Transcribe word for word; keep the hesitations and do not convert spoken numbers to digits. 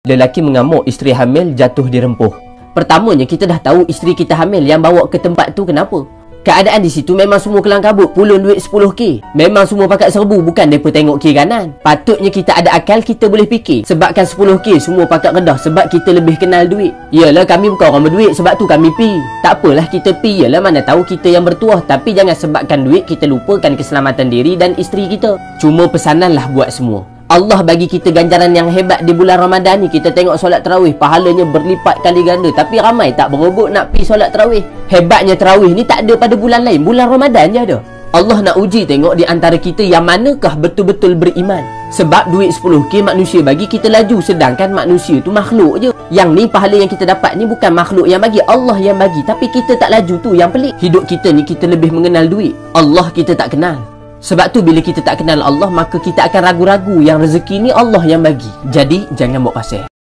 Lelaki mengamuk, isteri hamil jatuh dirempuh. Pertamanya kita dah tahu isteri kita hamil, yang bawa ke tempat tu kenapa? Keadaan di situ memang semua kelang kabut, pulun duit sepuluh K. Memang semua pakat serbu, bukan mereka tengok kiri kanan. Patutnya kita ada akal, kita boleh fikir. Sebabkan sepuluh K semua pakat redah, sebab kita lebih kenal duit. Yalah, kami bukan orang berduit, sebab tu kami pi. Tak apalah kita pi, yalah mana tahu kita yang bertuah. Tapi jangan sebabkan duit kita lupakan keselamatan diri dan isteri kita. Cuma pesananlah buat semua. Allah bagi kita ganjaran yang hebat di bulan Ramadan ni. Kita tengok solat tarawih, pahalanya berlipat kali ganda. Tapi ramai tak berebut nak pergi solat tarawih. Hebatnya tarawih ni tak ada pada bulan lain, bulan Ramadan je ada. Allah nak uji tengok di antara kita yang manakah betul-betul beriman. Sebab duit sepuluh K manusia bagi, kita laju. Sedangkan manusia tu makhluk je. Yang ni pahala yang kita dapat ni bukan makhluk yang bagi, Allah yang bagi. Tapi kita tak laju, tu yang pelik. Hidup kita ni kita lebih mengenal duit, Allah kita tak kenal. Sebab tu bila kita tak kenal Allah, maka kita akan ragu-ragu yang rezeki ni Allah yang bagi. Jadi jangan buat pasal.